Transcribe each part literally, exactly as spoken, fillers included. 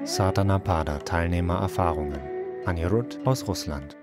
Sadhanapada Teilnehmererfahrungen. Anirudh aus Russland.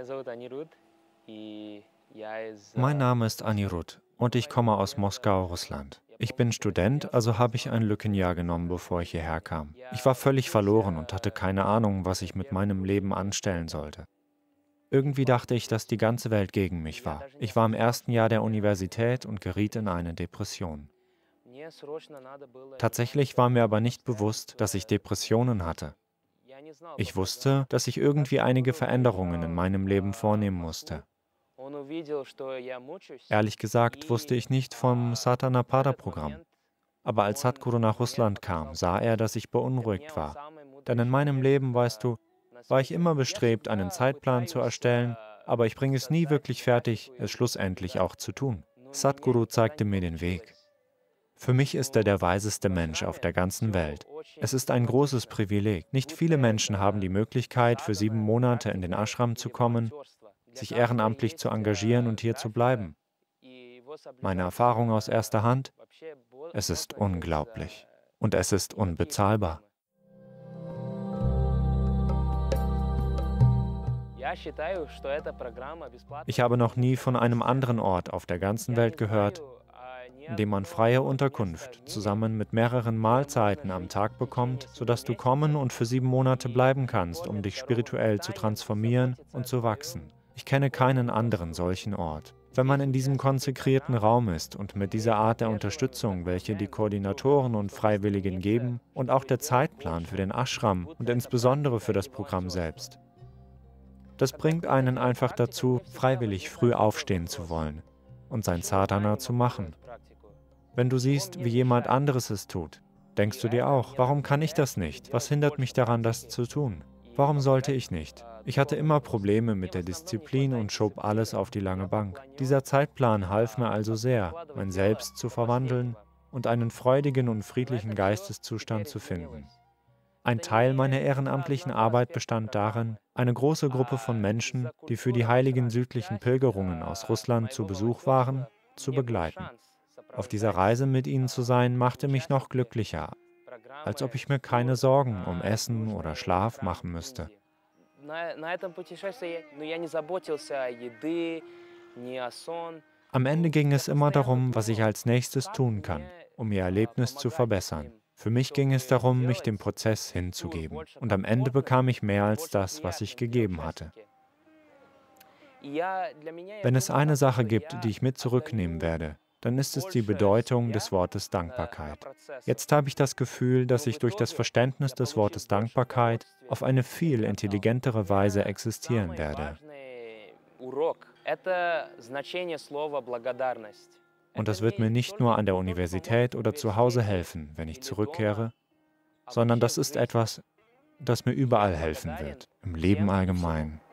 Mein Name ist Anirudh und ich komme aus Moskau, Russland. Ich bin Student, also habe ich ein Lückenjahr genommen, bevor ich hierher kam. Ich war völlig verloren und hatte keine Ahnung, was ich mit meinem Leben anstellen sollte. Irgendwie dachte ich, dass die ganze Welt gegen mich war. Ich war im ersten Jahr der Universität und geriet in eine Depression. Tatsächlich war mir aber nicht bewusst, dass ich Depressionen hatte. Ich wusste, dass ich irgendwie einige Veränderungen in meinem Leben vornehmen musste. Ehrlich gesagt wusste ich nicht vom Sadhanapada-Programm. Aber als Sadhguru nach Russland kam, sah er, dass ich beunruhigt war. Denn in meinem Leben, weißt du, war ich immer bestrebt, einen Zeitplan zu erstellen, aber ich bringe es nie wirklich fertig, es schlussendlich auch zu tun. Sadhguru zeigte mir den Weg. Für mich ist er der weiseste Mensch auf der ganzen Welt. Es ist ein großes Privileg. Nicht viele Menschen haben die Möglichkeit, für sieben Monate in den Ashram zu kommen, sich ehrenamtlich zu engagieren und hier zu bleiben. Meine Erfahrung aus erster Hand: Es ist unglaublich und es ist unbezahlbar. Ich habe noch nie von einem anderen Ort auf der ganzen Welt gehört, in dem man freie Unterkunft zusammen mit mehreren Mahlzeiten am Tag bekommt, sodass du kommen und für sieben Monate bleiben kannst, um dich spirituell zu transformieren und zu wachsen. Ich kenne keinen anderen solchen Ort. Wenn man in diesem konsekrierten Raum ist und mit dieser Art der Unterstützung, welche die Koordinatoren und Freiwilligen geben, und auch der Zeitplan für den Ashram und insbesondere für das Programm selbst, das bringt einen einfach dazu, freiwillig früh aufstehen zu wollen und sein Sadhana zu machen. Wenn du siehst, wie jemand anderes es tut, denkst du dir auch, warum kann ich das nicht? Was hindert mich daran, das zu tun? Warum sollte ich nicht? Ich hatte immer Probleme mit der Disziplin und schob alles auf die lange Bank. Dieser Zeitplan half mir also sehr, mein Selbst zu verwandeln und einen freudigen und friedlichen Geisteszustand zu finden. Ein Teil meiner ehrenamtlichen Arbeit bestand darin, eine große Gruppe von Menschen, die für die heiligen südlichen Pilgerungen aus Russland zu Besuch waren, zu begleiten. Auf dieser Reise mit ihnen zu sein, machte mich noch glücklicher, als ob ich mir keine Sorgen um Essen oder Schlaf machen müsste. Am Ende ging es immer darum, was ich als nächstes tun kann, um ihr Erlebnis zu verbessern. Für mich ging es darum, mich dem Prozess hinzugeben. Und am Ende bekam ich mehr als das, was ich gegeben hatte. Wenn es eine Sache gibt, die ich mit zurücknehmen werde, dann ist es die Bedeutung des Wortes Dankbarkeit. Jetzt habe ich das Gefühl, dass ich durch das Verständnis des Wortes Dankbarkeit auf eine viel intelligentere Weise existieren werde. Und das wird mir nicht nur an der Universität oder zu Hause helfen, wenn ich zurückkehre, sondern das ist etwas, das mir überall helfen wird, im Leben allgemein.